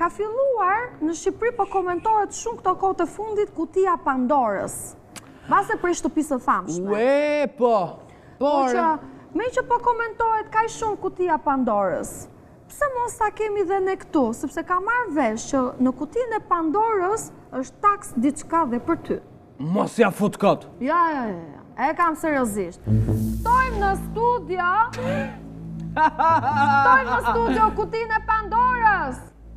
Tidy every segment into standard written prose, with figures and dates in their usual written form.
ka filluar në Shqipëri po komentohet shumë këto kohë të fundit kutia Pandorës. Mbase prej shtëpisë së famshme. Ue, po. Por që me që po komentohet kaq shumë kutia Pandorës. Pse mos ta kemi dhe ne këtu, sepse ka marrë vesh që në kutinë e Pandorës është taks diçka dhe për ty. Mos ja fut kot. Ja, e kam seriozisht. Ftojmë në studio. Ftojmë në studio kutinë e Pandorës.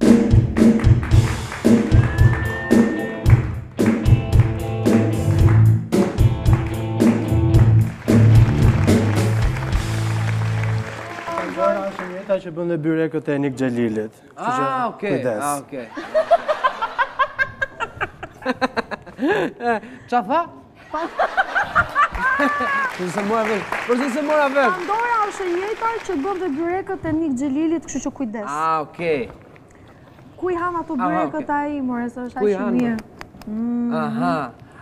Pandora është njëta që bën dhe byrekët e Nik Xhelilit. Okej. Kujdes. Qa tha? Përse se mora vesh. Pandora është e njëjta që bën dhe byrekët e Nik Xhelilit, kështu që kujdes. Okej. Ku i han ato byrekët ai, more, se është aq i mirë. Aha.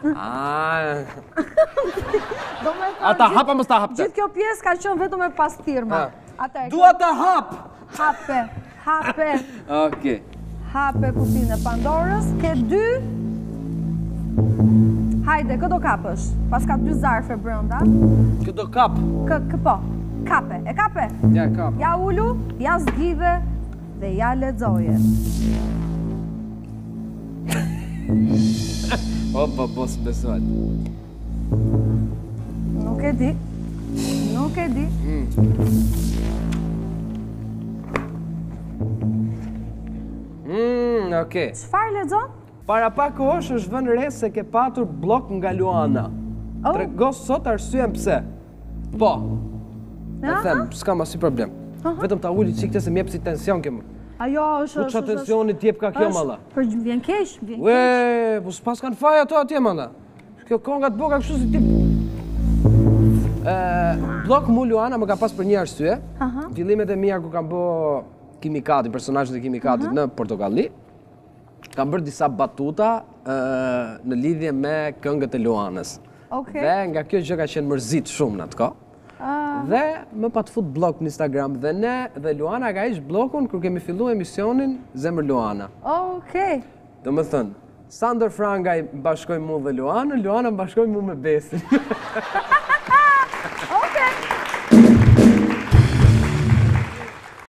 Do me thënë, Ata hapa mos ta hapte. gjithë kjo pjesë ka qenë vetëm e pastirma. Dua ta hap. Hape Okej. kutinë e Pandorës, ke dy. Hajde, këdo kapësh. Pas ka dy zarfe brenda. Këdo kap. Po, kape. E kape? Ja, kap. Ja ulu, ja zgjidhe dhe ja lexoje. Po, s'besohet. Nuk e di. Okej. Çfarë lexon? Para pak kohësh është vënë re se ke patur blok nga Luana. Trego sot arsyen pse. Po. E them, s'kam asnjë problem. Vetëm ta uli çikte se më jep si tension kjo. Ajo është... Qa tensioni t'jep ka kjo, malla? Për vjen keq. Ue, po s'pas kanë faj ato atje, malla. Kjo konga të boka kështu si tip. Blok mu Luana më ka pas për një arsye. Fillimet e mia ku kam bë kimikatin, personazhet e kimikatit në Portokalli. Kam bërë disa batuta në lidhje me këngët e Luanës. Dhe nga kjo gjë ka qenë mërzit shumë në atë kohë. Dhe më pa të fut blok në Instagram dhe ne dhe Luana ka ish blokun kër kemi fillu emisionin Zemër Luana. Do më thënë, Sander Frangaj bashkoj mu dhe Luana, Luana bashkoj mu me Besin.